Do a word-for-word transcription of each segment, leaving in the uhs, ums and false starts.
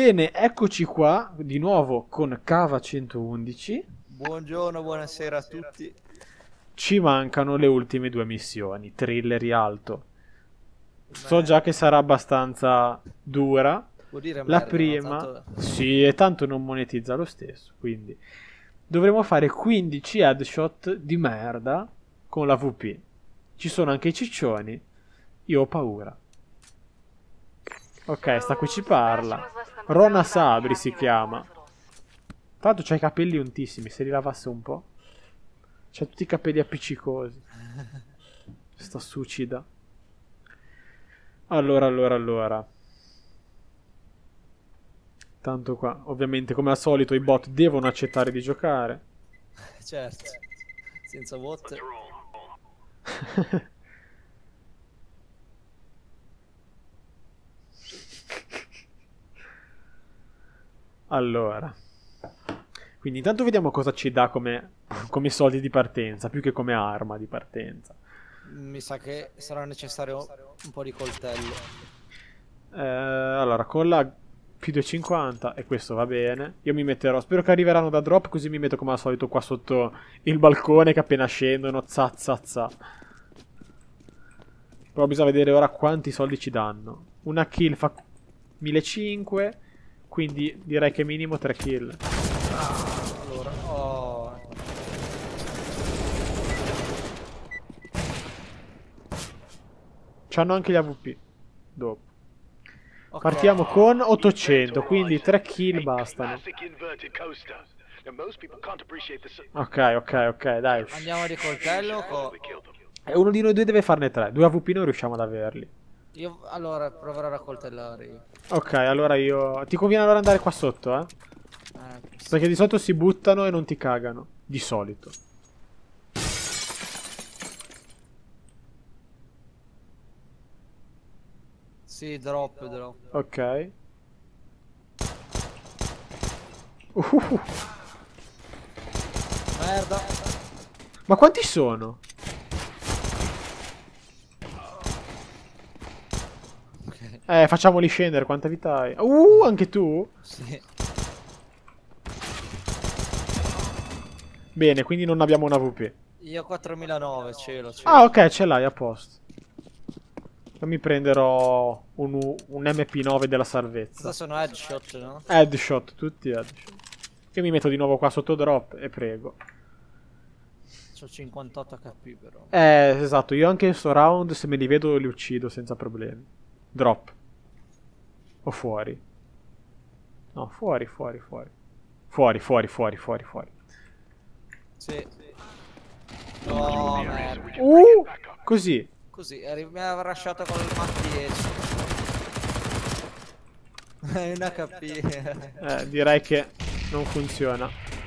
Bene, eccoci qua di nuovo con Cava centoundici. Buongiorno, buonasera a tutti. Ci mancano le ultime due missioni, Thriller e Alto. So Beh, già che sarà abbastanza dura. vuol dire La merda, prima, no? Tanto... sì, e tanto non monetizza lo stesso, quindi dovremo fare quindici headshot di merda con la V P. Ci sono anche i ciccioni. Io ho paura. Ok, sta qui ci parla. Rona Sabri si chiama. Tra l'altro c'ha i capelli untissimi, se li lavasse un po'. C'ha tutti i capelli appiccicosi. Sta suicida. Allora, allora, allora. Tanto qua, ovviamente, come al solito, i bot devono accettare di giocare. Certo, senza bot. Allora. Quindi intanto vediamo cosa ci dà come, come soldi di partenza, più che come arma di partenza. Mi sa che sarà necessario un po' di coltello. Eh, allora, con la P duecentocinquanta, e questo va bene. Io mi metterò, spero che arriveranno da drop, così mi metto come al solito qua sotto il balcone che appena scendono, za za za. Però bisogna vedere ora quanti soldi ci danno. Una kill fa millecinquecento, quindi direi che minimo tre kill. Allora, oh. C'hanno anche gli A V P dopo. Okay. Partiamo con ottocento, quindi tre kill bastano. Ok, ok, ok, dai. Andiamo di coltello co... E uno di noi due deve farne tre. Due A V P non riusciamo ad averli. Io allora proverò a raccoltellare io. Ok, allora io... Ti conviene allora andare qua sotto, eh? Eh, Perché di solito si buttano e non ti cagano. Di solito. sì, drop, drop. Ok. Uh. Merda. Ma quanti sono? Ok. Eh, facciamoli scendere, quanta vita hai? Uh, anche tu? Sì. Bene, quindi non abbiamo una V P. Io quattromilanove, cielo, cielo. Ah, ok, ce l'hai, a posto. Io mi prenderò un, U- un M P nove della salvezza. Cosa sono headshot, no? Headshot, tutti headshot. Io mi metto di nuovo qua sotto drop e prego. C'ho cinquantotto H P però. Eh, esatto, io anche in sto round se me li vedo li uccido senza problemi. Drop. O fuori. No, fuori, fuori, fuori. Fuori, fuori, fuori, fuori, fuori. Sì. Oh, merda. Uh, così. Così, arri- mi aveva lasciato con il Mach dieci. È un H P. Eh, direi che non funziona.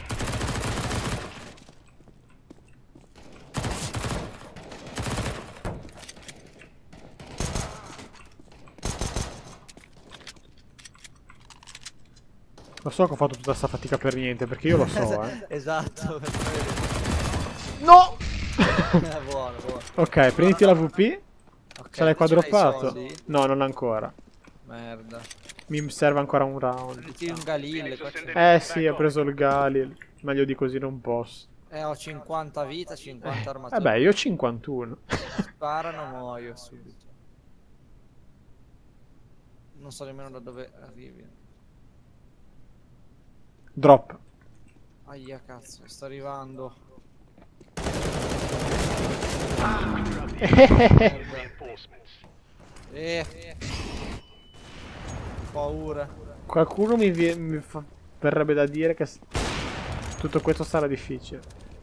Lo so che ho fatto tutta questa fatica per niente, perché io lo so, eh. Esatto. No! È buono, buono. Ok, prenditi la V P. Ok, Ce l'hai qua ce l'hai i droppato? soldi? No, non ancora. Merda. Mi serve ancora un round. Prenditi un Galil. qua c'è- Eh sì, ho preso il Galil. Meglio di così non posso. Eh, ho cinquanta vita, cinquanta Eh armature. beh, io ho cinquantuno. Sparano, muoio subito. Non so nemmeno da dove arrivi. Drop. Aia, cazzo, sta arrivando. Eh. Paura. Qualcuno mi, vie- mi fa- verrebbe da dire che s- tutto questo sarà difficile.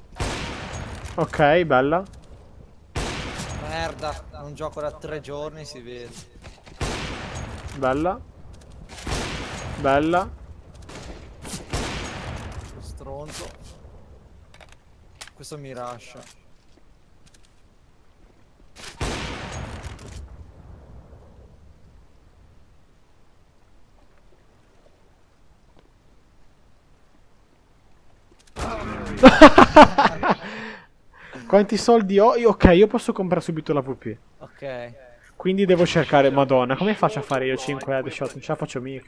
Ok, bella. Merda, non gioco da tre giorni, si vede. Bella. Bella. Stronzo. Questo mi rascia. Quanti soldi ho? Io, ok, io posso comprare subito la V P. Ok. Quindi devo cercare... Madonna, come faccio a fare io cinque headshot? Non ce la faccio mica.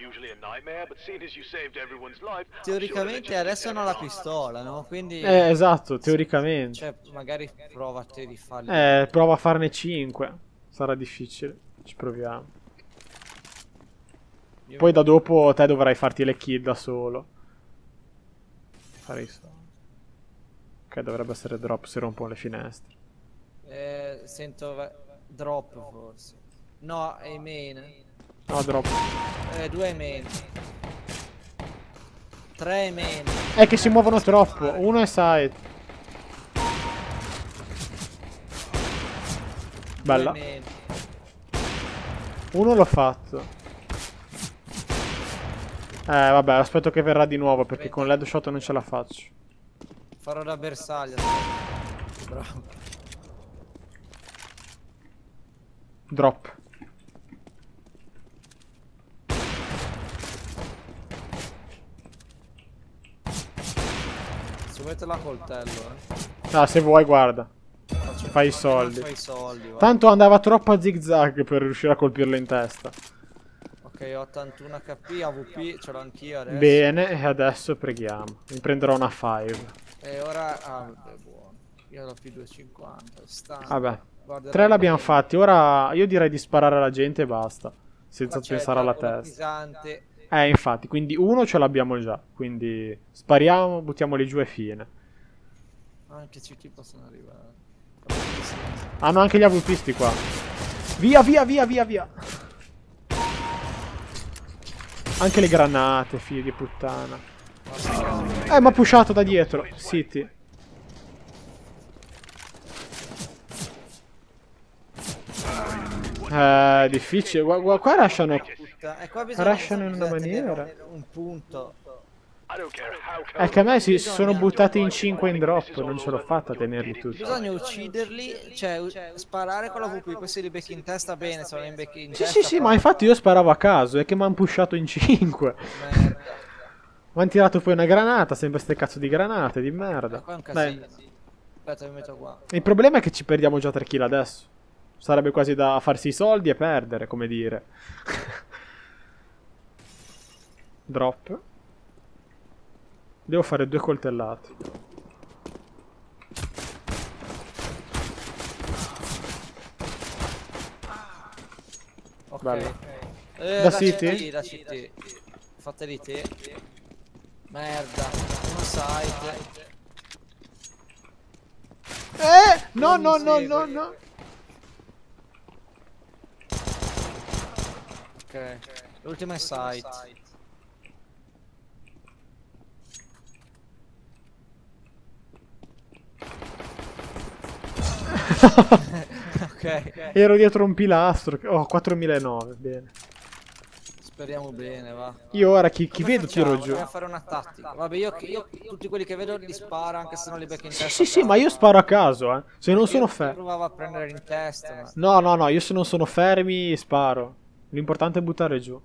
Teoricamente adesso hanno la pistola, no? Quindi... Eh, esatto, teoricamente. Cioè, magari prova a te di farli. Eh, prova a farne cinque. Sarà difficile. Ci proviamo. Io Poi mi- da dopo te dovrai farti le kill da solo. Farei so. Ok, dovrebbe essere drop se rompono le finestre. Eh, sento va- drop forse. No, è main. No, drop. Eh, due è main. Tre è main. È che si muovono troppo. Uno è side. Bella. Due è main. Uno l'ho fatto. Eh, vabbè, aspetto che verrà di nuovo perché con l'headshot non ce la faccio. Farò da bersaglio. Bravo. Drop. Si mette la coltello, eh. Ah, se vuoi, guarda. Faccio- Fai i non soldi. fai i soldi, va. Tanto andava troppo a zigzag per riuscire a colpirlo in testa. Ok, ho ottantuno H P, A V P, ce l'ho anch'io adesso. Bene, e adesso preghiamo. Mi prenderò una five. E ora... Ah, vabbè, buono. Io ho più duecentocinquanta. Stanno. Vabbè. Guarda, Tre l'abbiamo fatti. Ora io direi di sparare alla gente e basta. Senza c'è pensare alla quello testa. pesante. Eh, infatti, quindi uno ce l'abbiamo già. Quindi spariamo, buttiamoli giù e fine. Anche C T possono arrivare. Hanno anche gli avvipisti qua. Via, via, via, via, via. Anche le granate, figli di puttana. Eh, mi ha pushato da dietro. City. Eh, difficile. Qua, qua, qua lasciano. E qua bisogna, Rushano in una bisogna tenere maniera. un, un punto. È che a me si sono buttati in cinque in drop. Non ce l'ho fatta a tenerli tutti. Bisogna ucciderli, cioè u- sparare con la V P, poi se li becchi in testa bene, se non li becchi in Sì, testa sì, sì, poi- ma infatti io sparavo a caso. È che mi hanno pushato in cinque. Merda. Mi hanno tirato poi una granata. Sempre ste cazzo di granate di merda. Qua è un Dai. casino. Aspetta, mi metto qua. Il problema è che ci perdiamo già tre kill adesso. Sarebbe quasi da farsi i soldi e perdere, come dire. Drop. Devo fare due coltellate. Ok. Bello. Eh, Da da City? C T, da C T. Fatte di te. Merda. Uno side. Eh! No, no, mi no, segue. no, no. Ok. L'ultima è side. Ok. Ero dietro un pilastro. Oh, quattromilanove, bene. Speriamo bene, va. Io ora chi, chi Come vedo facciamo? tiro giù. Dobbiamo fare una tattica. Vabbè, io, io tutti quelli che vedo li sparo anche se non li becco in Sì, testa. sì, sì, ma io sparo a caso, eh. Se non sono Io fermi. provavo a prendere in testa, ma... No, no, no, io se non sono fermi sparo. L'importante è buttare giù.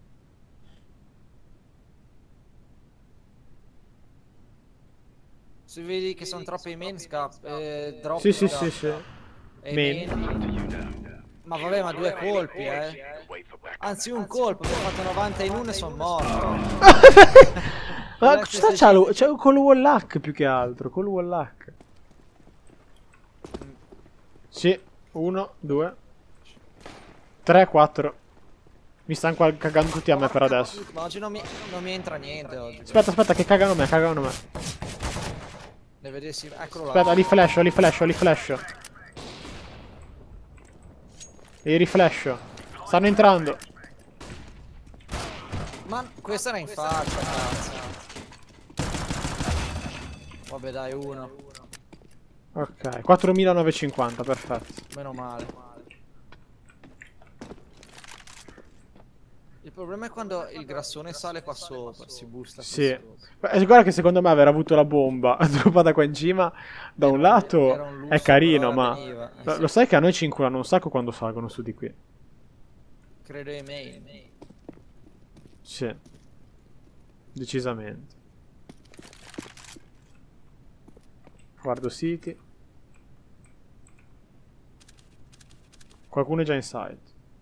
Se vedi che sono troppi i main, scappa. Eh, drop, Sì, sì, drop. sì, sì. E Main. main- Ma vabbè, ma due colpi, eh. Anzi, un colpo, mi ho fatto novanta in uno e sono morto. Ma cosa c'ha lo- c'è col wall hack più che altro, col wall hack. Sì, uno, due, tre, quattro. Mi stanno qua cagando tutti a me per adesso. Ma oggi non mi, non mi entra niente oggi. Aspetta, aspetta, che cagano me, cagano me. Ne vedessi... Eccolo là. Aspetta, li flasho, li flasho, li flasho. Li riflasho. Stanno entrando. Ma questa era in faccia, cazzo. Vabbè, dai, uno. Ok, quattromilanovecentocinquanta, perfetto. Meno male. Il problema è quando il grassone sale qua sopra, si busta qua Sì. sopra. Eh, Guarda che secondo me aver avuto la bomba droppata qua in cima, da un Era- lato era un lusso, è carino, però ma veniva, eh, lo- sì. lo sai che a noi ci inculano un sacco quando salgono su di qui. Credo ai main. Sì. Decisamente. Guardo City. Qualcuno è già in sight.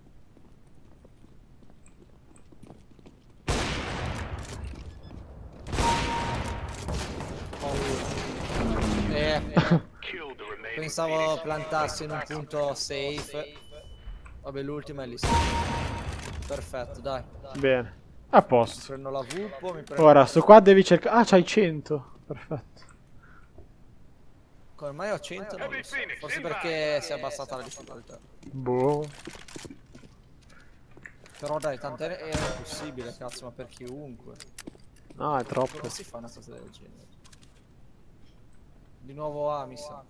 Eh, pensavo plantarsi in un punto safe. Vabbè, l'ultima è lì. Perfetto, dai. Bene. A Mi posto. prendo la vupo, mi prendo... Ora, sto qua devi cercare... Ah, c'hai cento. Perfetto. Come mai ho cento? Non lo so. Forse perché si è abbassata la difficoltà. Boh. Però dai, tanto era era impossibile, cazzo, ma per chiunque. No, è troppo. Come si fa una cosa del genere? Di nuovo A, mi sa.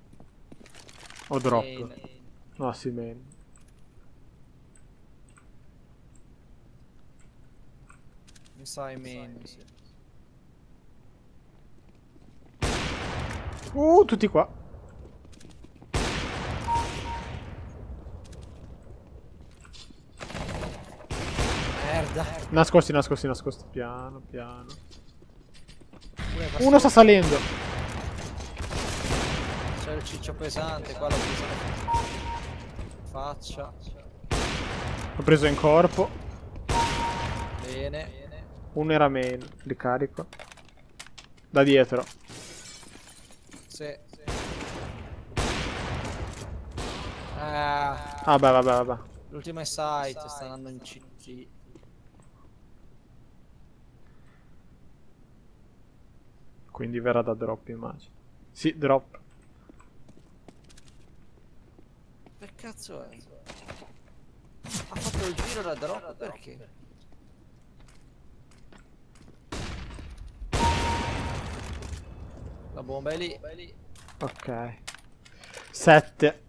O drop. Main. No, sì, main. Mi sa i main, sì. Uh, tutti qua. Merda. Nascosti, nascosti, nascosti. Piano, piano. Pure Uno sta salendo. C'è il ciccio pesante, qua l'ho preso in faccia. L'ho preso in corpo. Bene. Uno era main. Ricarico. Da dietro. Sì. Ah, Vabbè, vabbè, vabbè. l'ultima è site, sta andando in C T. Quindi verrà da drop, immagino. Sì, drop. Che cazzo è? Ha fatto il giro da drop, perché? La bomba è lì. Ok. sette.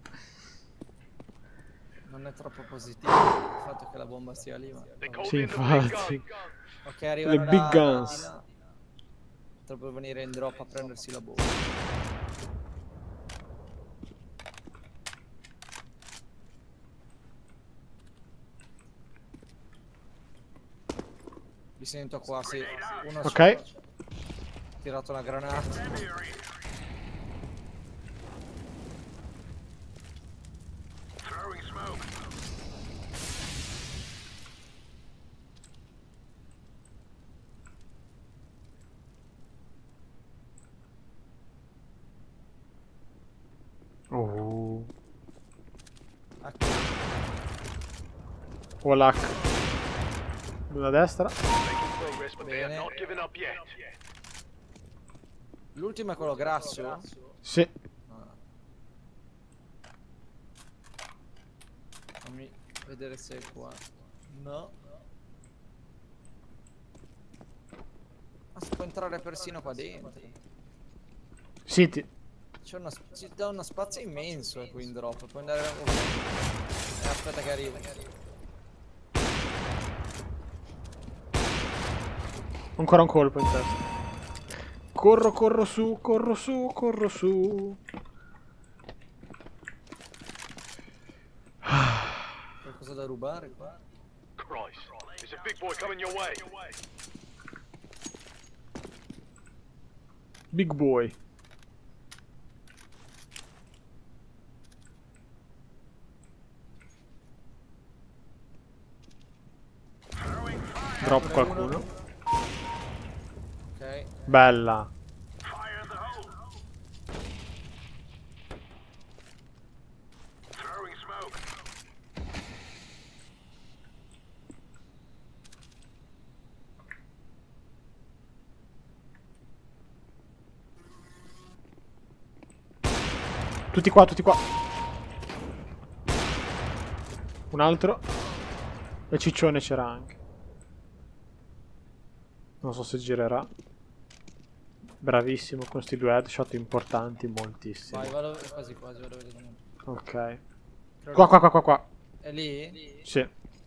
Non è troppo positivo il fatto che la bomba sia lì, ma... Sì, infatti. Ok, arriva Le big guns. Potrebbero venire in drop a prendersi la bomba. Li sento qua, sì. Uno Ok. ha tirato una granata. Oh. Ecco. Walak. Una destra. Bene. L'ultimo è quello grasso? Sì. Ah. Fammi vedere se è qua. No. Ma si può entrare persino qua dentro. City. C'è una, ci dà uno spazio immenso qui in drop. Puoi andare ovunque. Eh, aspetta che arrivo. Ancora un colpo in testa. Corro, corro su, corro su, corro su. Qualcosa da rubare qua? Big boy. Drop qualcuno. Ok. Bella. Tutti qua, tutti qua. Un altro. E Ciccione c'era anche. Non so se girerà. Bravissimo con questi due headshot importanti, moltissimo. Vai, vado quasi quasi, vado a vedere. Ok. Qua, qua, qua, qua, qua. È lì? Sì.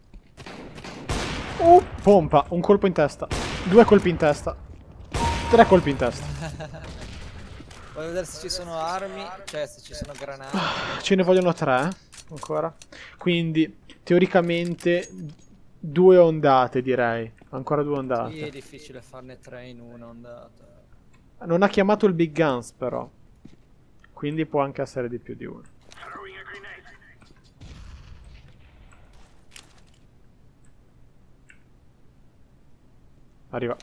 Uh, pompa. Un colpo in testa. Due colpi in testa. Tre colpi in testa. Voglio vedere se ci sono armi, cioè se ci sono granate. Ce ne vogliono tre, eh? Ancora. Quindi, teoricamente, due ondate, direi. Ancora due ondate. Sì, è difficile farne tre in una ondata. Non ha chiamato il Big Guns, però. Quindi può anche essere di più di uno. Arriva.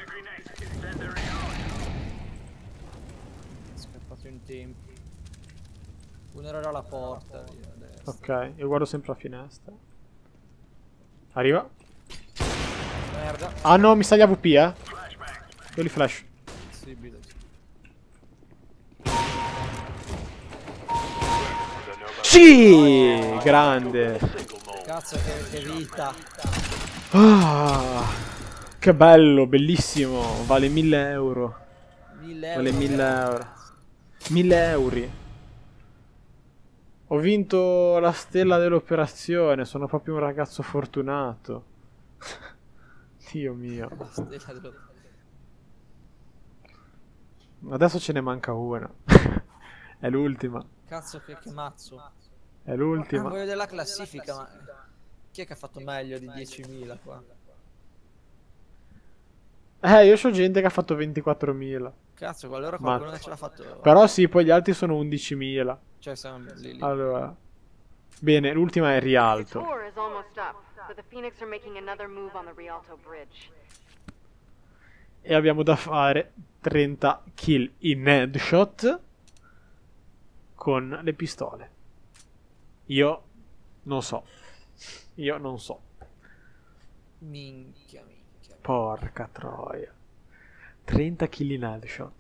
Scappato in tempo. Uno era alla porta. Lì, a destra. Ok, io guardo sempre la finestra. Arriva. Merda. Ah no, mi sa gli A V P, eh. Io li flash. Possibile. Sì! Grande. Cazzo che, che vita. Ah, che bello, bellissimo. Vale mille euro. mille Vale euro. mille euro. mille euro. Ho vinto la stella dell'operazione. Sono proprio un ragazzo fortunato. Dio mio. La stella dello- Adesso ce ne manca una. È l'ultima. Cazzo che, che mazzo. È Ah, l'ultima. voglio vedere la classifica, ma chi è che ha fatto meglio di diecimila qua? Eh, io c'ho gente che ha fatto ventiquattromila. Cazzo, allora Ma- qualcuno che ce l'ha fatto. Però sì, poi gli altri sono undicimila. Cioè, siamo lì, lì. Allora. Bene, l'ultima è Rialto. Tour is almost up, but the Phoenix are making another move on the Rialto Bridge. E abbiamo da fare trenta kill in headshot con le pistole. Io non so. Io non so. Minchia, minchia. Porca troia. trenta kill in headshot.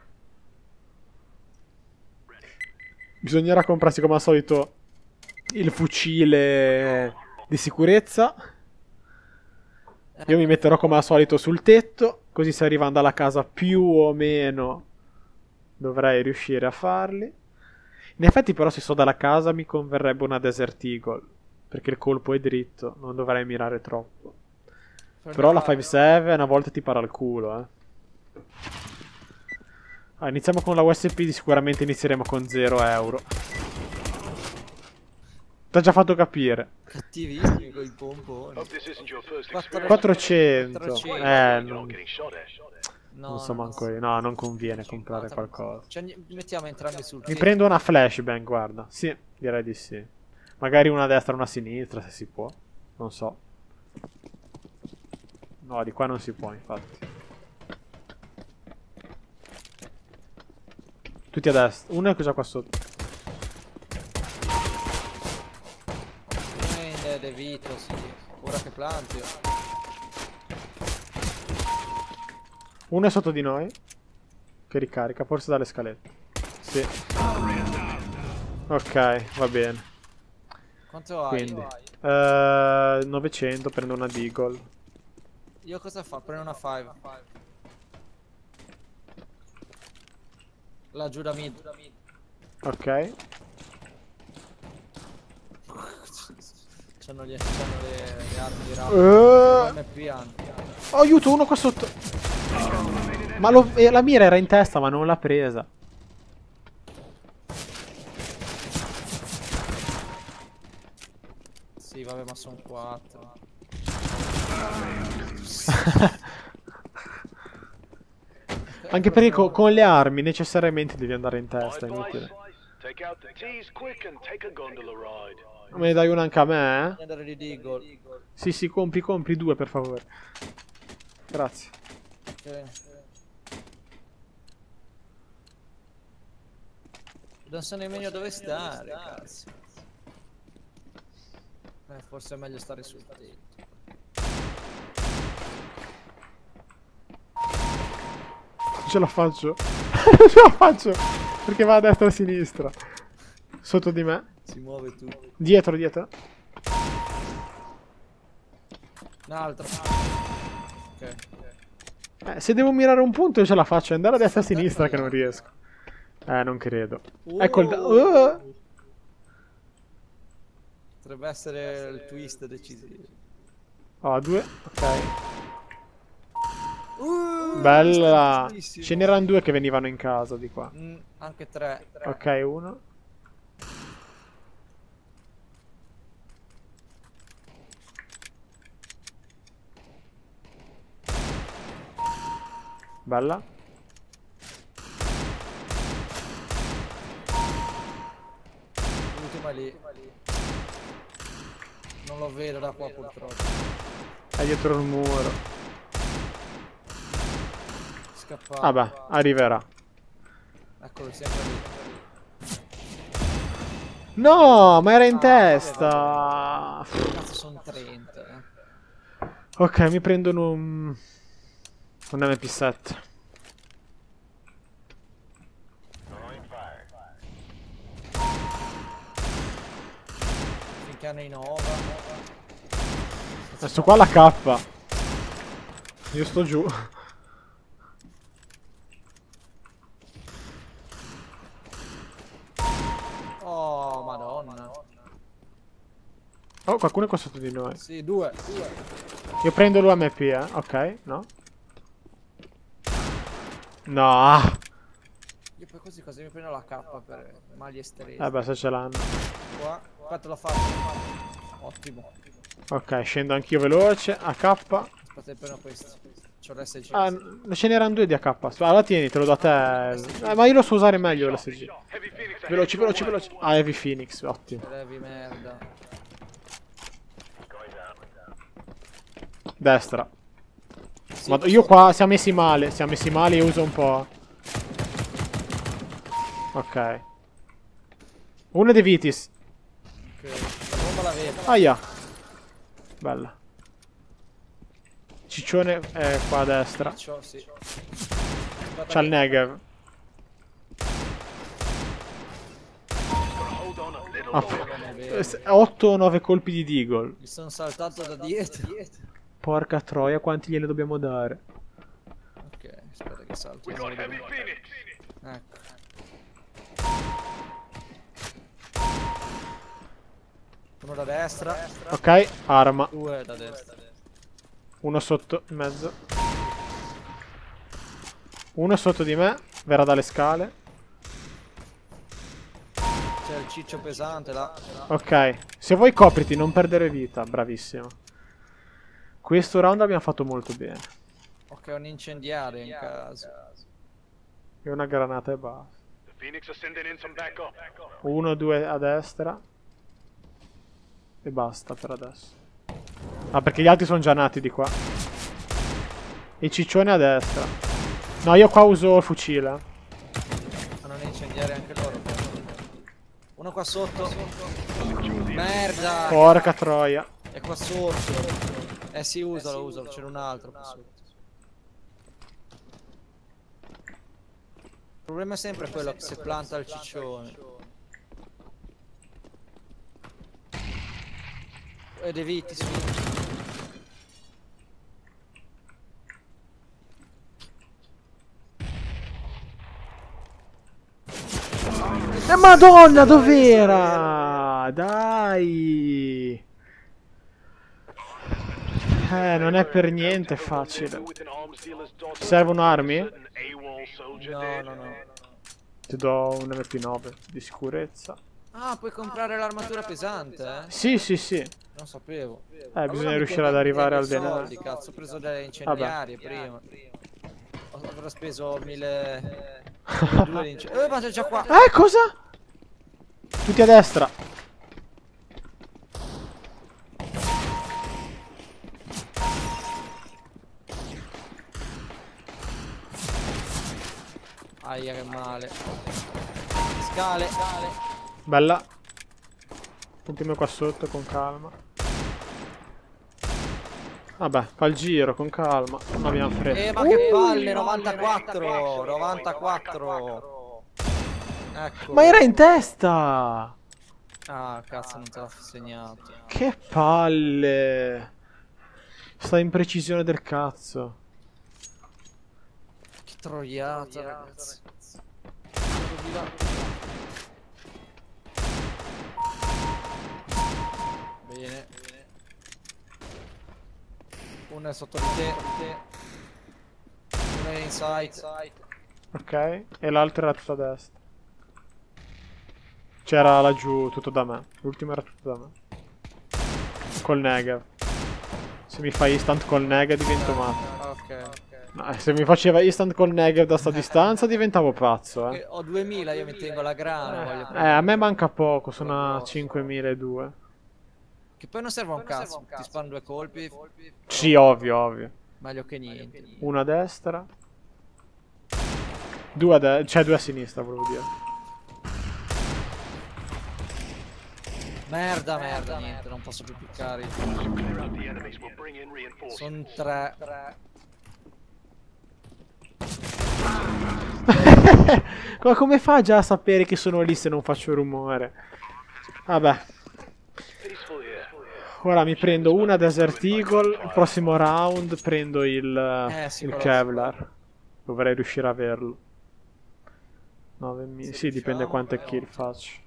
Bisognerà comprarsi come al solito il fucile di sicurezza. Io mi metterò come al solito sul tetto, così se arrivando dalla casa più o meno dovrei riuscire a farli. In effetti però se sto dalla casa mi converrebbe una Desert Eagle, perché il colpo è dritto, non dovrei mirare troppo. Però la cinque sette a volte ti para il culo, eh. Ah, iniziamo con la U S P, sicuramente inizieremo con zero euro. T'ha già fatto capire. Cattivissimi con i pomponi. quattrocento. Eh, non, No, non so no, manco no. io. No, non conviene comprare qualcosa. Cioè, ni- mettiamo entrambi sul Mi tetto. prendo una flashbang, guarda. Sì, direi di sì. Magari una a destra e una a sinistra, se si può. Non so. No, di qua non si può, infatti. Tutti a destra. Uno è già qua sotto. Eh, De Vito, sì. Ora che planti. Uno è sotto di noi. Che ricarica, forse dalle scalette. Sì. Ok, va bene. Quanto hai? Quindi eh, novecento, prendo una Deagle. Io cosa fa? Prendo una cinque. La giù da mid. Ok. C'hanno, gli, c'hanno le, le armi di rap. Eh, M P anche. oh, aiuto, uno qua sotto. Ma lo- eh, la mira era in testa, ma non l'ha presa. Sì, vabbè, ma sono quattro. Anche perché co- con le armi necessariamente devi andare in testa, è inutile. Me ne dai una anche a me, eh? Andare di Deagle. Sì, sì, compri, compri due, per favore. Grazie. Ok. Non so nemmeno dove stare, cazzo. Eh, forse è meglio stare sul tetto. Ce la faccio. Ce la faccio. Perché va a destra e a sinistra. Sotto di me. Si muove tutto. Dietro, dietro. Un altro. Ok. Eh, se devo mirare un punto io ce la faccio. È andare a destra e a sinistra che non riesco. Eh, non credo. Ecco il... Uh! Potrebbe essere il twist decisivo. Oh, due. Ok. Uh, Bella. bellissimo. Ce n'erano due che venivano in casa di qua. Mm, anche tre. Ok, uno. Bella. L'ultima lì. Non lo vedo da qua purtroppo. È dietro il muro. scappato. Vabbè, arriverà. Eccolo, sempre lì. No, ma era in Ah, testa. Cazzo, sono trenta. Eh. Ok, mi prendono un... un M P sette. Finché hanno i Nova. Adesso qua la K. Io sto giù. Oh, madonna. Oh, qualcuno è qua sotto di noi. Sì, due. due. Io prendo l'U M P, eh. Ok, no. No. Io poi così così mi prendo la K per maglie esteresi. Eh beh, se ce l'hanno. Qua. Qua te l'ho fatto. Ottimo. Ok, scendo anch'io veloce. A K. Aspetta, prendo questo. C'ho l'S G. Ah, ce n'erano due di A K. Allora tieni, te lo do a te. Eh, ma io lo so usare meglio l'S G. Veloci, veloci, veloci. Ah, Heavy Phoenix, ottimo. Heavy merda. Destra. Sì, Ma io qua siamo messi male. Siamo messi male, io uso un po'. Ok. Uno dei Vitis. Ok. La bomba la vedo. Aia. Bella. Ciccione è qua a destra. C'ho, sì. C'ha il Negev. otto o nove colpi di Deagle. Mi sono saltato da dietro. Porca troia, quanti gliene dobbiamo dare? Ok, aspetta che salto. Ecco. Uno da destra. Ok, arma. Due da destra. Uno sotto in mezzo. Uno sotto di me. Verrà dalle scale. C'è il ciccio pesante là. Ok. Se vuoi copriti, non perdere vita. Bravissimo. Questo round abbiamo fatto molto bene. Ok, un incendiario in caso. E una granata e basta. Uno, due a destra. E basta per adesso. Ah, perché gli altri sono già nati di qua. E ciccione a destra. No, io qua uso il fucile. Hanno un incendiario anche loro. Uno qua sotto. Merda! Porca troia. È qua sotto. Eh sì, usalo, usalo, c'era un altro qua sotto. Il problema è sempre quello che se planta il ciccione. E De Vitis. Eh madonna, dov'era? Dai. Eh, non è per niente facile. Servono armi? No, no, no. Ti do un M P nove di sicurezza. Ah, puoi comprare l'armatura pesante, eh? Sì, sì, sì. Non sapevo. Eh, Allora bisogna mi riuscire ad conviene arrivare al dei denaro. soldi, cazzo, ho preso delle incendiarie prima. Ho avrò speso mille... due di incendiarie. Eh, ma c'è già qua! Eh, cosa? Tutti a destra. Aia, che male. Scale, scale. Bella. Ultimo qua sotto con calma. Vabbè, fa il giro con calma. Non abbiamo fretta. Eh, ma che palle, novantaquattro, novantaquattro. Ecco. Ma era in testa! Ah, cazzo, non te l'ho segnato. Che palle! Sta imprecisione del cazzo. Che troiata, ragazzi. Bene. Uno è sotto di te. Uno è inside. Ok, e l'altro era tutto a destra. C'era laggiù tutto da me. L'ultimo era tutto da me. Col Negev. Se mi fa instant col Negev divento matto. Ok, ok. No, se mi faceva instant col Negev da sta distanza diventavo pazzo, eh. Ho duemila, io mi tengo la grana. Voglio Eh, a me manca poco, sono a cinquemiladuecento. Che poi non serve a un cazzo, ti sparo due colpi. Sì, ovvio, ovvio. Meglio che niente. Uno a destra. Due a destra, cioè due a sinistra, volevo dire. Merda, merda, niente, non posso più piccare. Sono tre. Ma come fa già a sapere che sono lì se non faccio rumore? Vabbè. Ora mi prendo una Desert Eagle. Il prossimo round prendo il, Eh, sì, il però- Kevlar. Dovrei riuscire a averlo. nove mila. Sì, dipende quante kill faccio.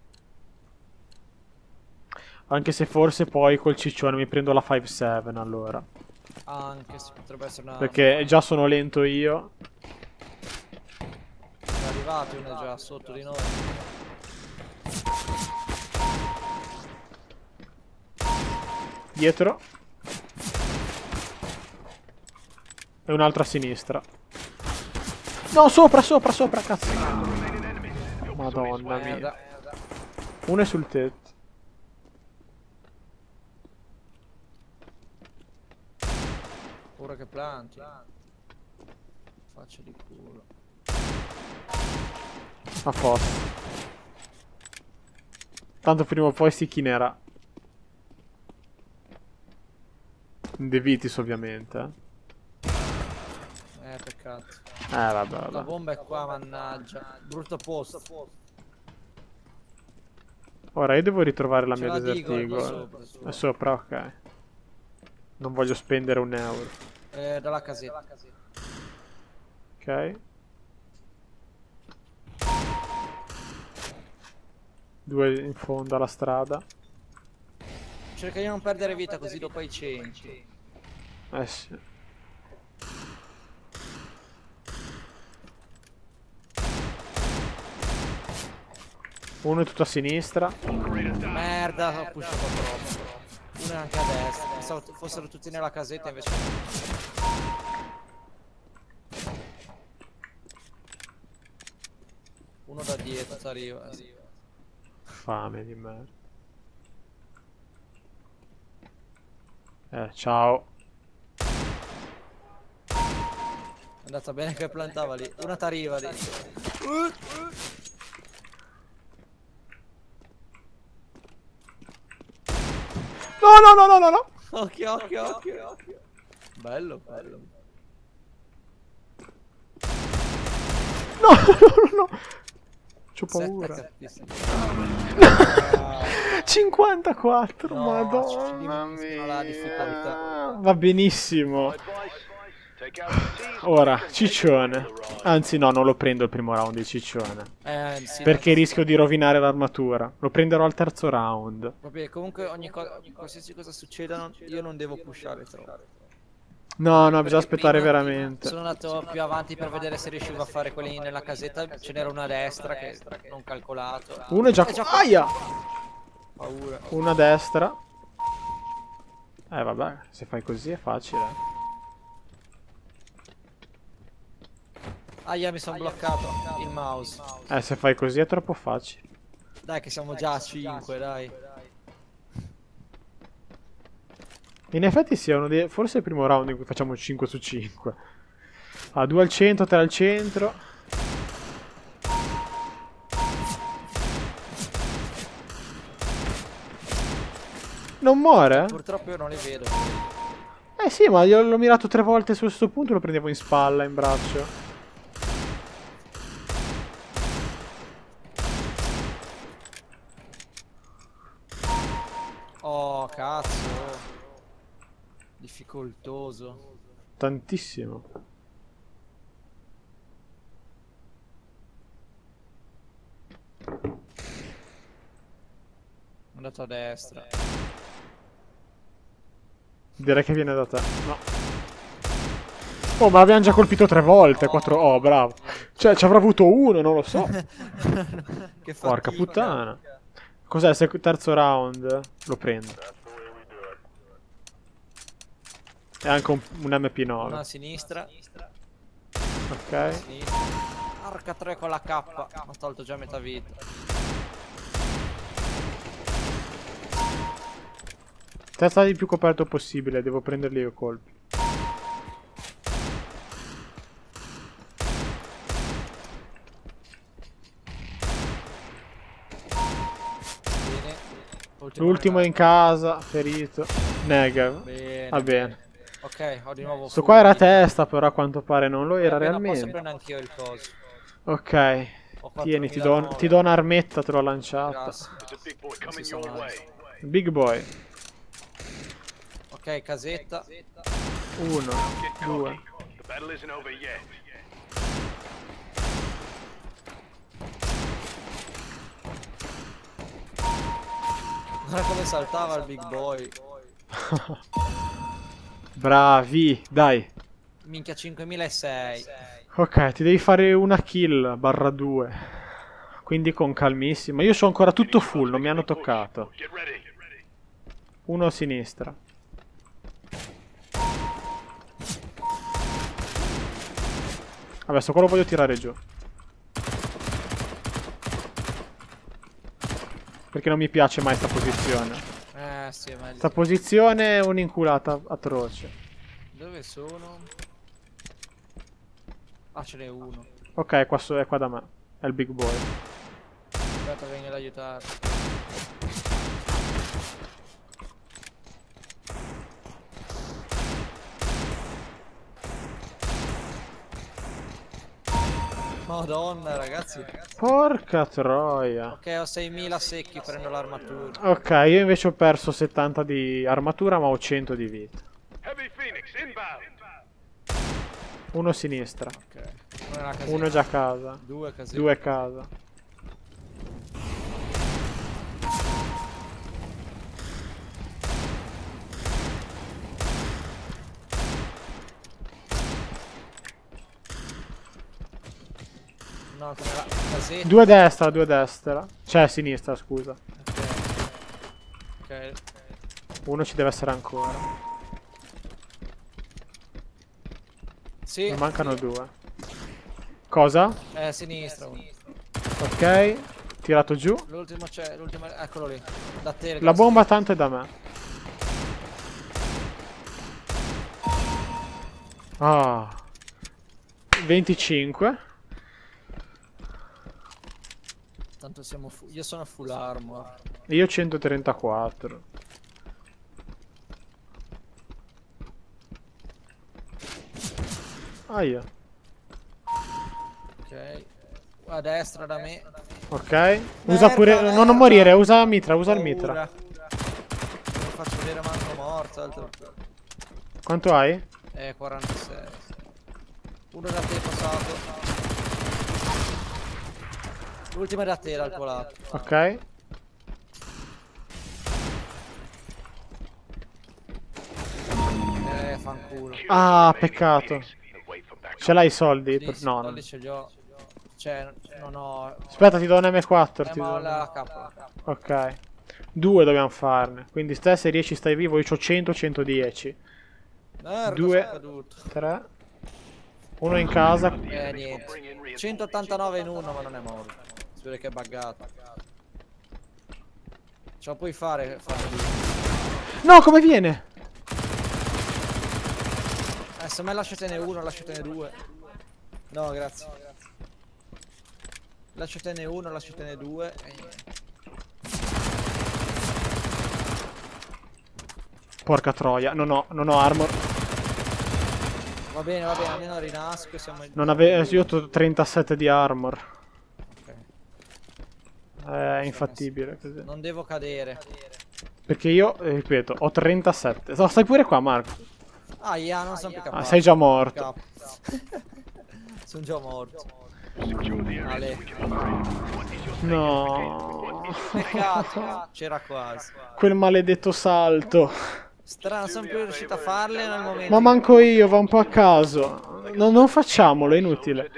Anche se forse poi col ciccione mi prendo la cinque sette allora. Anche se potrebbe essere una... Perché già sono lento io. È arrivato uno già sotto di noi. Dietro. E un altro a sinistra. No, sopra, sopra, sopra, cazzo. Madonna mia. Merda. Uno è sul tetto. Ora che planti. Faccia di culo. A posto. Tanto prima o poi si chinerà. In De Vitis ovviamente. Eh, Eh, peccato. eh vabbè, La vabbè. bomba è qua, mannaggia. Brutto posto. Ora io devo ritrovare la C'è mia la Desert Deagle qua Eagle. sopra, sopra. È sopra, ok. Non voglio spendere un euro. Eh, dalla casetta. Ok. Due in fondo alla strada. Cerca di non perdere vita così dopo i centi. Eh sì. Uno è tutto a sinistra. Merda, ho pushato troppo. Uno è anche a destra. Pensavo fossero tutti nella casetta invece. Uno da dietro ti arriva. Fame di merda. Eh, ciao. È andata bene che plantava lì. Una ti arriva lì. No, no, no, no, no, no. Occhio, occhio, occhio, occhio. Bello, bello. No, no, no. C'ho paura. Sette H P. cinquantaquattro, No, madonna ci diminuiscono la mia. difficoltà. Va benissimo. Ora, ciccione. Anzi no, non lo prendo il primo round di ciccione. Eh, sì, Perché dai, rischio di rovinare l'armatura. Lo prenderò al terzo round. Vabbè, comunque ogni cosa, qualsiasi cosa succeda, non- io non devo pushare troppo. No, no, bisogna Perché aspettare prima veramente. Sono andato più avanti per vedere se riuscivo a fare quelli nella casetta. Ce n'era una a destra che non calcolato. Uno è già... È già qua. Aia! Paura. Una a destra. Eh vabbè, se fai così è facile. Aia, mi sono bloccato il mouse. Eh, se fai così è troppo facile. Dai che siamo già a cinque, dai. In effetti sia uno dei... Forse è il primo round in cui facciamo cinque su cinque. Ah, due al centro, tre al centro. Non muore? Purtroppo io non li vedo. Eh sì, ma io l'ho mirato tre volte su questo punto e lo prendevo in spalla, in braccio. Oh, cazzo. Difficoltoso. Tantissimo. È andato a destra. Direi che viene da te. No. Oh, ma l'abbiamo già colpito tre volte. Quattro... Oh, bravo. Cioè, ci avrà avuto uno, non lo so. Che Porca fatica. puttana. Cos'è? Se terzo round? Lo prendo. E anche un, un M P Una a nove. sinistra. Ok. Sinistra. Arca tre con la K. Ho tolto già metà vita. Testa il più coperto possibile. Devo prenderli io colpi. L'ultimo in casa, ferito. Negev. Bene, Va bene. Ok, ho di nuovo Questo full. qua era testa, però a quanto pare non lo era Eh, appena posso realmente. prendere anch'io il coso. Ok. Ho Tieni, ti quattromilanove. do, ti do un'armetta, te l'ho lanciata. Grazie. Non si sa mai. Big boy. Ok, casetta. Uno, due. Guarda come saltava il big boy. Bravi, dai. Minchia, cinquemilasei. Ok, ti devi fare una kill barra due. Quindi con calmissima. Io sono ancora tutto full, non mi hanno toccato. Uno a sinistra. Vabbè, sto qua lo voglio tirare giù. Perché non mi piace mai sta posizione. Eh, sì, è meglio. Sta posizione è un'inculata atroce. Dove sono? Ah, ce n'è uno. Ok, qua so- è qua da me. È il big boy. Aspetta, vengo ad aiutare. Madonna, ragazzi. Porca troia. Ok, ho seimila secchi, prendo l'armatura. Ok, io invece ho perso settanta di armatura, ma ho cento di vita. Uno a sinistra. Ok. Uno nella casetta. Uno già a casa. Due casette. Due a casa. No, come la casetta. Due a destra, due a destra. Cioè a sinistra, scusa. Ok. Ok. Uno ci deve essere ancora. Sì. Ne mancano due. Cosa? È a sinistra uno. Ok. Tirato giù. L'ultimo c'è, l'ultimo, eccolo lì. Da te. La bomba tanto è da me. Ah. venticinque. Tanto siamo fu- io sono full armor. Io centotrentaquattro. Aia. Ok. A destra da me. Ok. Usa pure. Merda, No, non merda. morire, usa mitra, usa il mitra. Paura. Non faccio vedere manco morto. Altro... Quanto hai? Eh, quarantasei. Uno da te è passato. L'ultimo è da te, dal tuo lato. Ok. Eh, fanculo. Ah, peccato. Ce l'hai i soldi? Sì, Per- sì, No, quelli no. ce li ho. Cioè, non ho... Aspetta, ti do un M quattro. Eh, Ti ma do ho un- la K. Ok. Due dobbiamo farne. Quindi te se riesci stai vivo, io ho cento, centodieci. Merda, Due. sono caduto. tre. Uno in casa. Eh, niente. centottantanove in uno, ma non è morto. Spero che è buggato. Ce la puoi fare, fare lì. No, come viene? Eh, se me lasciatene uno, lasciatene due. No, grazie. Lasciatene uno, lasciatene due. E... Porca troia. Non ho, non ho armor. Va bene, va bene, almeno rinasco e siamo in... Non avevo. Io ho trentasette di armor. Ok. È infattibile così. Non devo cadere. Perché io, eh, ripeto, ho trentasette. No, stai pure qua, Marco. Ah, yeah, non sono più capace. Ah, sei già morto. Sono già morto. Ale. No. Peccato. C'era quasi. Quel maledetto salto. Strano, sono più riuscito a farle nel momento. Ma manco io, va un po' a caso. No, non facciamolo, è inutile.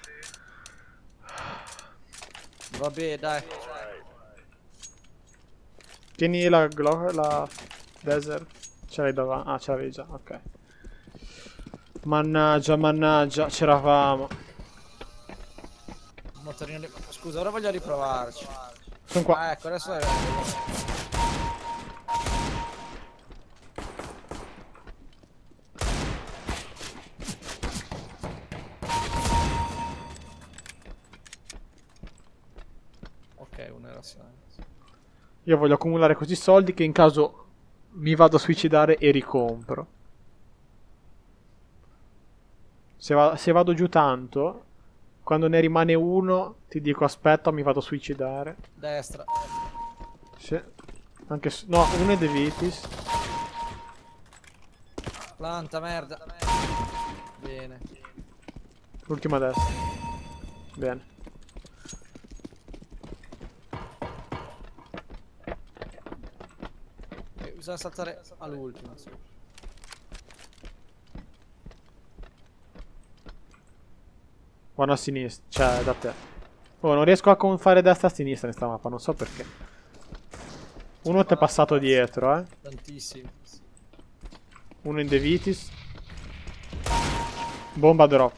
Vabbè, dai. Tieni la Glock, la Desert. Ce l'hai davanti. Ah, ce l'avevi già, ok. Mannaggia, mannaggia, c'eravamo. Motorino di... Scusa, ora voglio riprovarci. Sono qua. Ah, ecco, adesso è... Ok, uno era silenzio. Io voglio accumulare così soldi che in caso mi vado a suicidare e ricompro. Se, va se vado giù tanto, quando ne rimane uno, ti dico aspetta, mi vado a suicidare. Destra. Sì. Anche se... No, uno è De Vitis. Planta, merda. Bene. L'ultima a destra. Bene. Eh, bisogna saltare all'ultimo. Sì. Buono a sinistra, cioè da te. Oh, non riesco a fare destra a sinistra in sta mappa, non so perché. Uno ti è passato dietro, eh. Tantissimi. Uno in De Vitis. Bomba drop.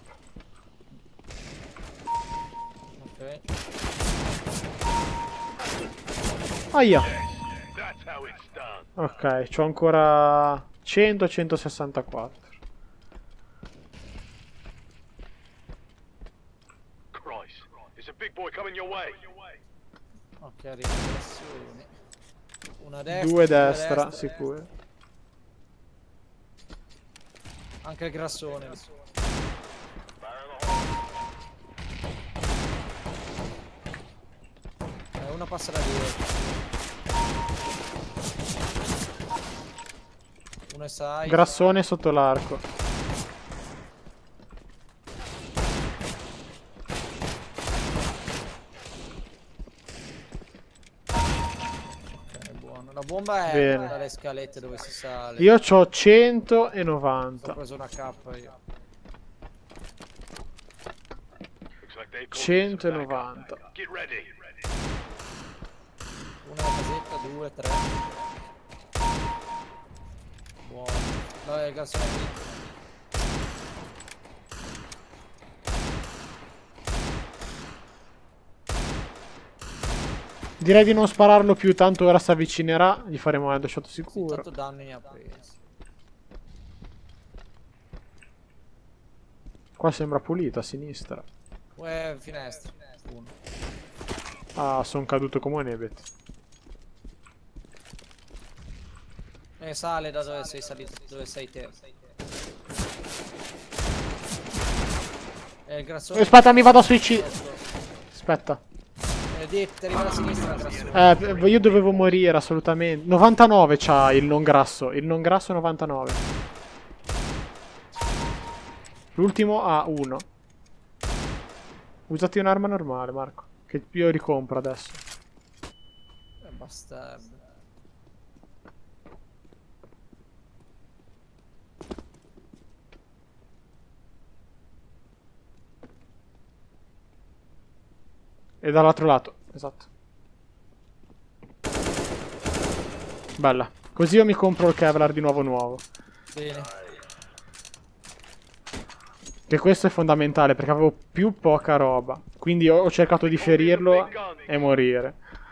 Ok. Aia. Ok, c'ho ancora cento centosessantaquattro. Ok, riflessioni. Una destra. Due destra, destra. sicuro. Anche il grassone. Eh, una passa da dietro. Uno è sai. Grassone sotto l'arco. La bomba è Bene. dalle scalette dove si sale. Io c'ho centonovanta. Ho preso una K io. centonovanta. Una casetta, due, tre. Buono. Dai, il gas è Direi di non spararlo più, tanto ora si avvicinerà. Gli faremo un headshot sicuro. Tanto danni ne ha presi. Qua sembra pulito a sinistra. Uè, finestra. Uno. Ah, sono caduto come un ebet. E sale da dove sei salito, dove sei te. E il grassone. Aspetta, mi vado a suicidare. Aspetta. Eh, di, ti arriva da sinistra il grassone. Eh, io dovevo morire assolutamente. novantanove c'ha il non grasso. Il non grasso novantanove. L'ultimo ha uno. Usati un'arma normale, Marco. Che io ricompro adesso. Eh, bastardo. E dall'altro lato, esatto. Bella. Così io mi compro il Kevlar di nuovo nuovo. Bene. Che questo è fondamentale perché avevo più poca roba. Quindi ho cercato di ferirlo e morire.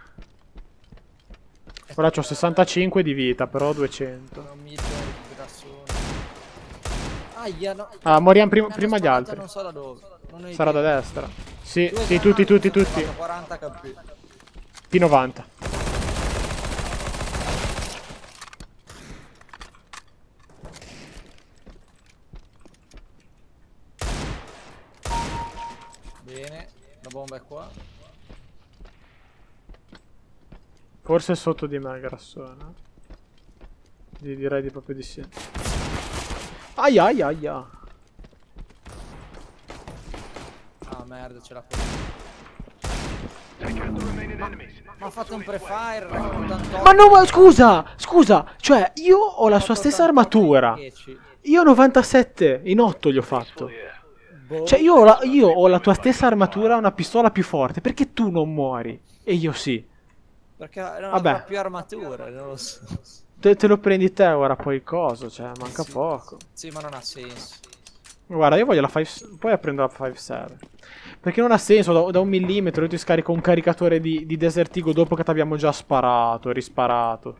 Ora ho sessantacinque di vita, però ho duecento. Non mi dai il grassone. Aia, no. Ah, moriamo prim prima gli altri. Non so da dove. Non Sarà da destra. Sì, sì, tutti, tutti, tutti. quaranta K P. P novanta. Bene, la bomba è qua. Forse è sotto di me, grassone. Direi di proprio di sì. Aia, aia, aia. Ah merda, ce l'ha qua. Ma ha fatto un prefire ottantotto. Ma no, ma scusa, scusa. Cioè, io ho la sua stessa armatura. Io novantasette in otto gli ho fatto. Cioè, io ho, la, io ho la tua stessa armatura, una pistola più forte. Perché tu non muori? E io sì. Perché non Vabbè. ha più armatura, non lo so. Te, te lo prendi te ora poi il coso, cioè, manca Sì. poco. Sì, ma non ha senso. Guarda, io voglio la cinque... Poi prendo la cinque sette. Perché non ha senso, da, da un millimetro io ti scarico un caricatore di, di Desert Eagle dopo che ti abbiamo già sparato, risparato.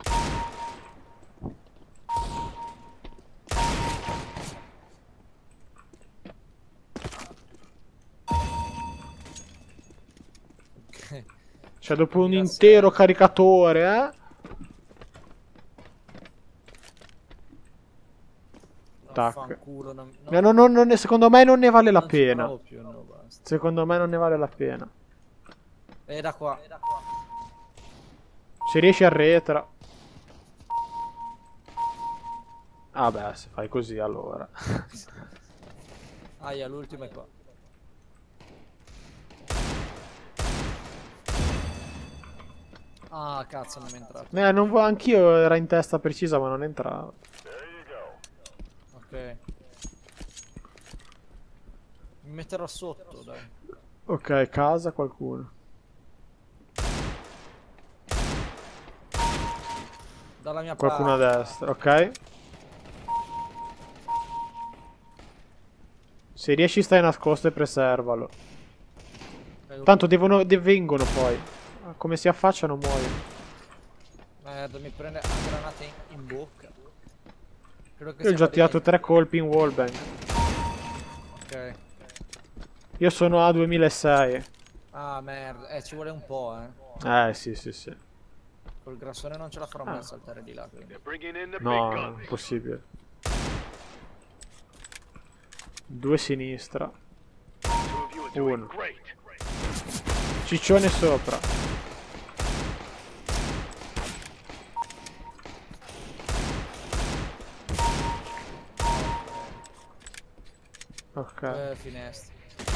Cioè, dopo un intero caricatore, eh? Tac. Vaffanculo, non- No, no, no, non ne- secondo me non ne vale la non ci pena. provo più, no, basta. Secondo me non ne vale la pena. E da qua. Se riesci a retra. Ah beh, se fai così allora. Aia, l'ultima è qua. Ah, cazzo, non è entrato. Eh, non vo- anch'io era in testa precisa ma non entrava. Ok. Mi metterò sotto, dai. Ok, casa qualcuno. Dalla mia Qualcuno a parte. destra, ok. Se riesci stai nascosto e preservalo. Tanto devono, de- vengono poi. Come si affacciano muoiono. Merda, mi prende una granata in, in bocca. Credo che Io ho sia già qua tirato dentro. tre colpi in wallbang. Ok. Io sono a duemilasei. Ah, merda. Eh, ci vuole un po', eh. Eh, sì, sì, sì. Col grassone non ce la farò mai Ah. a saltare di là. Quindi. No, no, impossibile. Due sinistra. Uno. Ciccione sopra. Ok. Eh, finestra.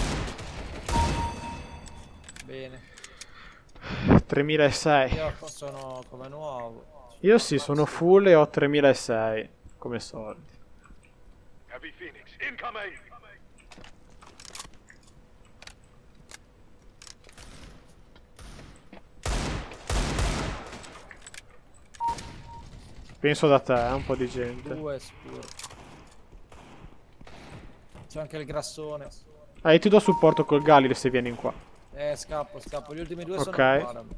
Bene. tremilasei. Io sono come nuovo. Io sì, sono full e ho tremilasei come soldi. Heavy Phoenix incoming. Penso da te, eh, un po' di gente. Due sicuro. C'è anche il grassone. Ah, io ti do supporto col Galil se vieni in qua. Eh, scappo, scappo. Gli ultimi due Ok. sono qua. da me.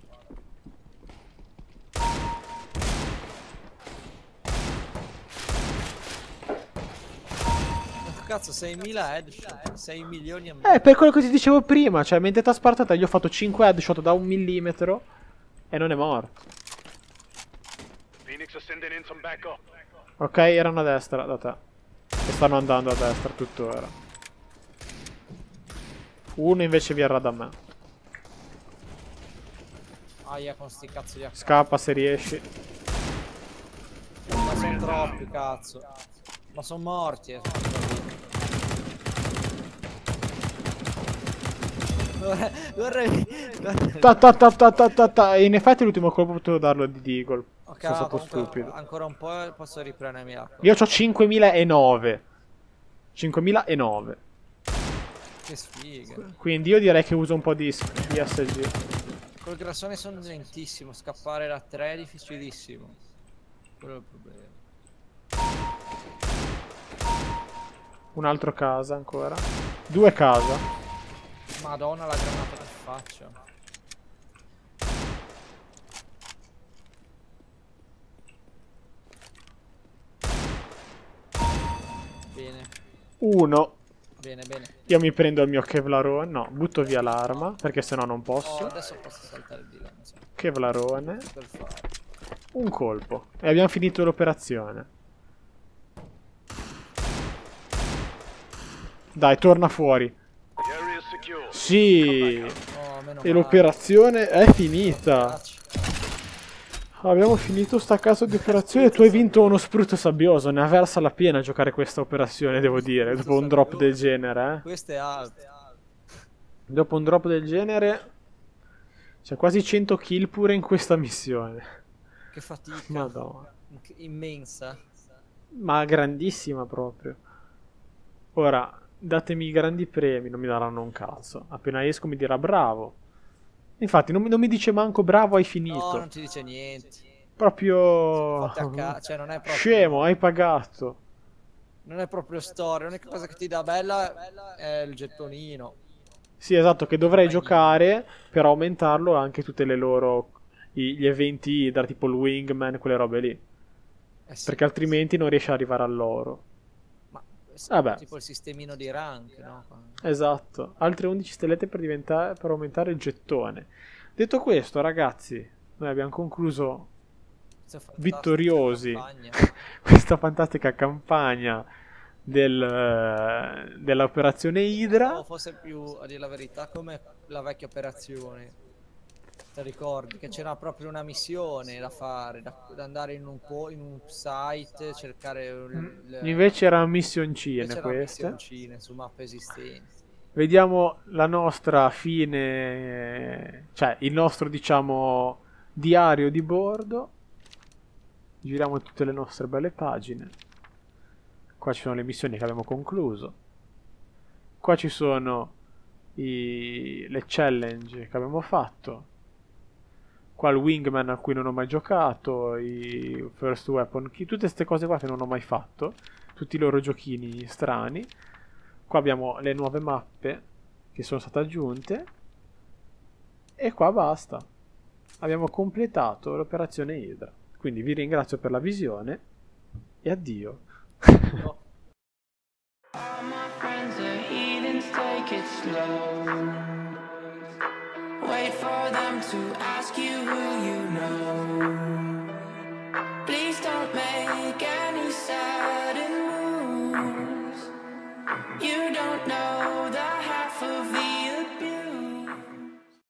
Cazzo, seimila headshot, sei milioni e mezzo. Eh, per quello che ti dicevo prima, cioè mentre t'ha spartata gli ho fatto cinque headshot da un millimetro e non è morto. Phoenix are sending in some backup. Ok, erano a destra da te. E stanno andando a destra tuttora. Uno invece verrà da me. Aia, con sti cazzo di acqua. Scappa se riesci. Ma sono troppi, cazzo. Ma sono morti, eh. Vorrei... Ta ta ta ta ta ta ta. E in effetti l'ultimo colpo potevo darlo di Deagle. Ok, Sono ma stato comunque stupido. ancora un po' e posso riprendermi l'acqua. Io ho cinquemilanove. cinquemilanove. Che sfiga. Quindi io direi che uso un po' di, di S G. Col grassone sono lentissimo, scappare da tre è difficilissimo. Quello è il problema. Un altro casa ancora. Due casa. Madonna la granata che faccio. Bene, Uno. bene, bene. Io mi prendo il mio Kevlarone. No, butto via l'arma. Perché sennò non Oh, posso. adesso posso saltare di là, non so. Kevlarone. Per fare. Un colpo. E abbiamo finito l'operazione. Dai, torna fuori. The area is secure. Sì. Oh, meno E male. l'operazione è finita. Cazzo. Abbiamo finito sta caso di operazione. Tu hai vinto uno sprutto sabbioso. Ne ha versa la pena giocare questa operazione, devo dire. Dopo un drop del genere, eh. Questo è alto. Dopo un drop del genere. C'è quasi cento kill pure in questa missione. Che fatica. Madonna. Immensa. Ma grandissima proprio. Ora, datemi i grandi premi. Non mi daranno un cazzo. Appena esco mi dirà bravo. Infatti non mi, non mi dice manco bravo, hai finito. No, non ti dice niente. Proprio... Fatti a ca- cioè non è proprio... Scemo, hai pagato. Non è proprio storia. L'unica cosa che ti dà bella è il gettonino. Sì, esatto, che dovrei giocare per aumentarlo anche tutte le loro... i- gli eventi da tipo il Wingman, quelle robe lì. Eh sì, Perché altrimenti non riesci ad arrivare all'oro. Ma Vabbè. tipo il sistemino di rank, no? Esatto. Altre undici stellette per, diventare, per aumentare il gettone. Detto questo, ragazzi, noi abbiamo concluso vittoriosi questa fantastica campagna del, dell'operazione Hydra. O forse più, a dire la verità, come la vecchia operazione. Ti ricordi che c'era proprio una missione da fare, da, da andare in un, po', in un site, cercare... Il, invece erano missioncine invece queste. missioncine su mappe esistenti. Vediamo la nostra fine, cioè il nostro, diciamo, diario di bordo. Giriamo tutte le nostre belle pagine. Qua ci sono le missioni che abbiamo concluso. Qua ci sono i, le challenge che abbiamo fatto. Qua il Wingman a cui non ho mai giocato, i First Weapon Key, tutte queste cose qua che non ho mai fatto, tutti i loro giochini strani. Qua abbiamo le nuove mappe che sono state aggiunte e qua basta. Abbiamo completato l'operazione Hydra. Quindi vi ringrazio per la visione e addio. No. All my friends are heathens, take it slow. Wait for them to ask you who you know.